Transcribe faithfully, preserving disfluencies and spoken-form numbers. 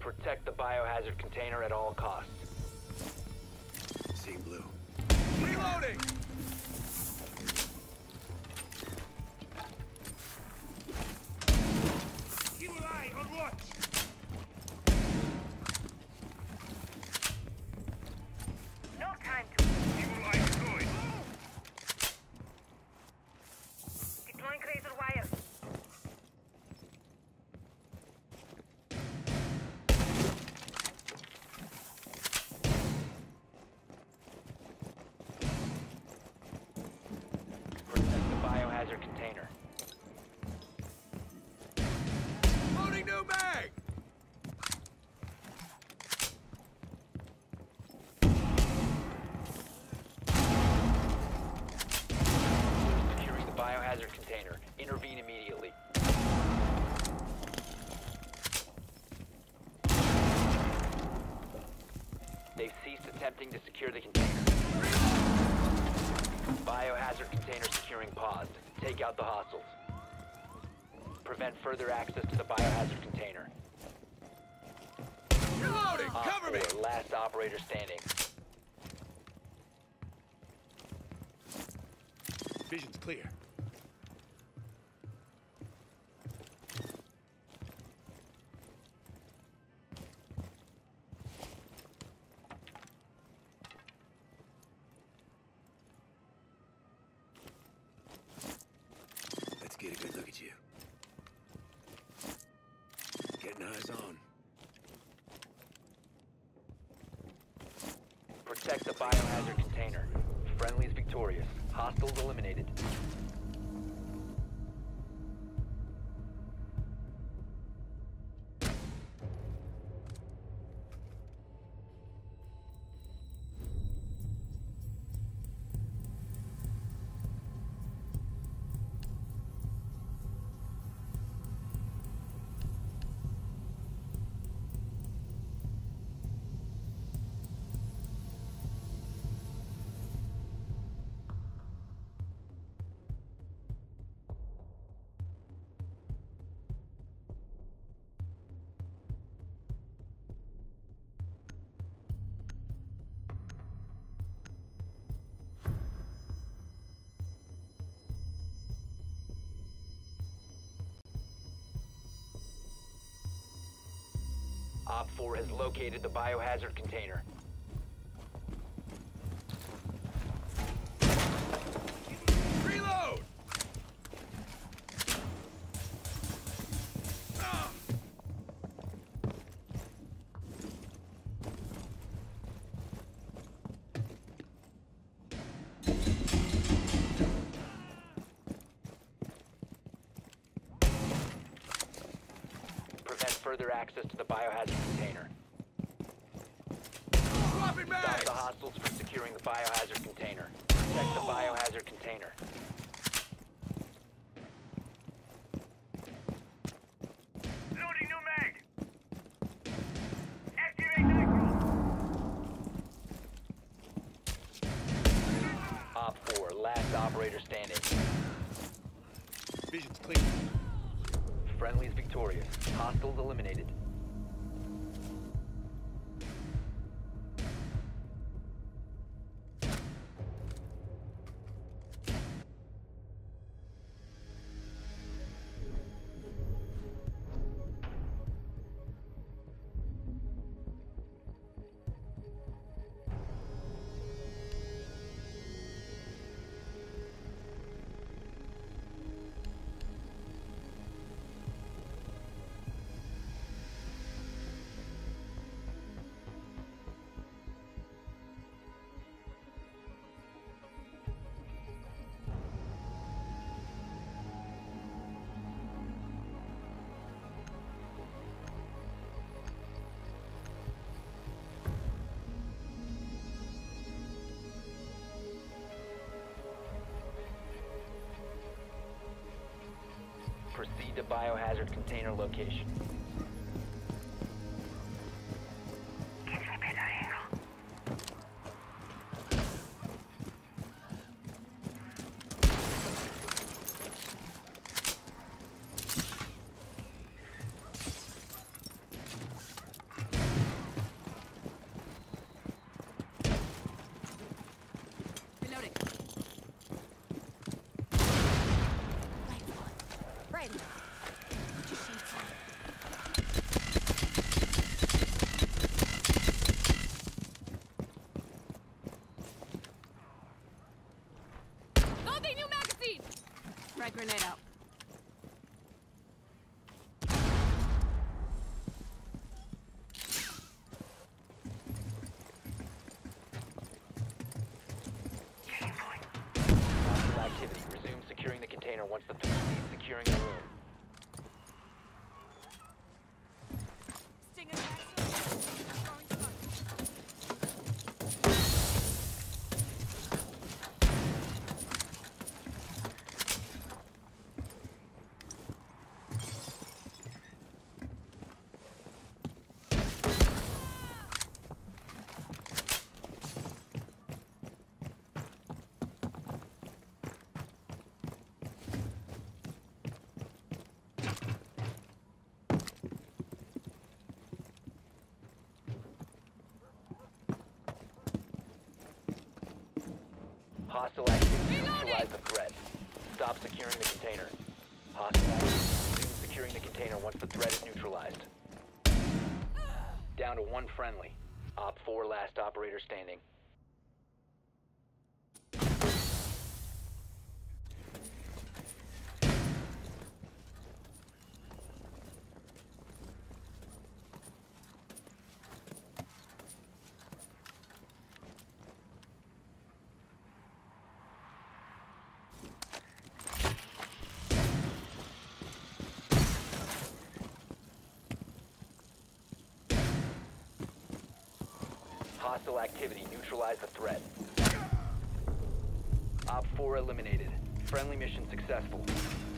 Protect the biohazard container at all costs. Team Blue. Reloading! Keep an eye on watch! No time to... Evil eye deployed. Deploying razor wire. Protect the biohazard container. Loading new mag! Securing the biohazard container. Intervene immediately. They've ceased attempting to secure the container. Biohazard container securing paused. Take out the hostiles. Prevent further access to the biohazard container. Reloading! Op Cover me! four, last operator standing. Vision's clear. Let's get a good look at you. Getting eyes on. Protect the biohazard container. Friendly's victorious. Hostiles eliminated. Op four has located the biohazard container. Reload! Ah! Prevent further access to the biohazard container. Swapping Stop bags! the hostiles from securing the biohazard container. Protect the biohazard container. Loading new mag! Activate nitro! Op four, last operator standing. Vision's clear. Friendly's victorious. Hostiles eliminated. Proceed to biohazard container location. Get a better angle. quiet now. Put your sheets on. Loading new magazine! Frag grenade out. Hostile activity. Resume securing the container once the threat ceases securing the room. Stinger throwing smoke. Hostile activity. Neutralize the threat. Stop securing the container. Hostile activity. Resume securing the container once the threat is neutralized. Down to one friendly. Op four, last operator standing. Hostile activity. Neutralize the threat. Op four eliminated. Friendly mission successful.